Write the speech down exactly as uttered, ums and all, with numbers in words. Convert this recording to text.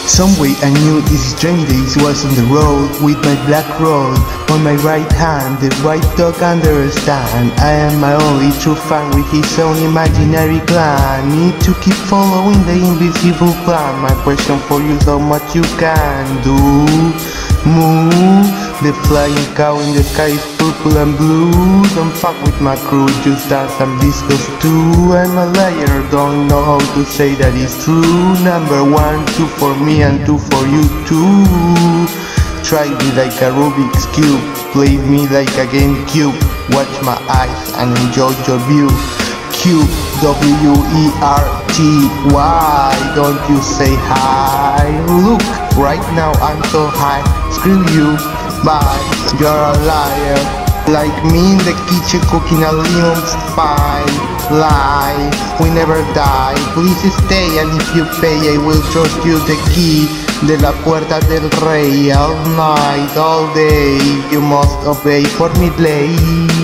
Some way I knew this strange days was on the road with my black road on my right hand, the white dog understand. I am my only true fan with his own imaginary clan. Need to keep following the invisible plan. My question for you is how much you can do. Move, the flying cow in the sky is purple and blue. Don't fuck with my crew, just dance some discos too. I'm a liar, don't know how to say that it's true. Number one, two for me and two for you too. Try me like a Rubik's Cube, play me like a GameCube. Watch my eyes and enjoy your view. Q, W E R T Y, don't you say hi. Look, right now I'm so high. Screw you, bye, you're a liar. Like me in the kitchen cooking a lemon pie. Lie, we never die. Please stay, and if you pay I will trust you the key de la puerta del rey. All night, all day, you must obey for me, play.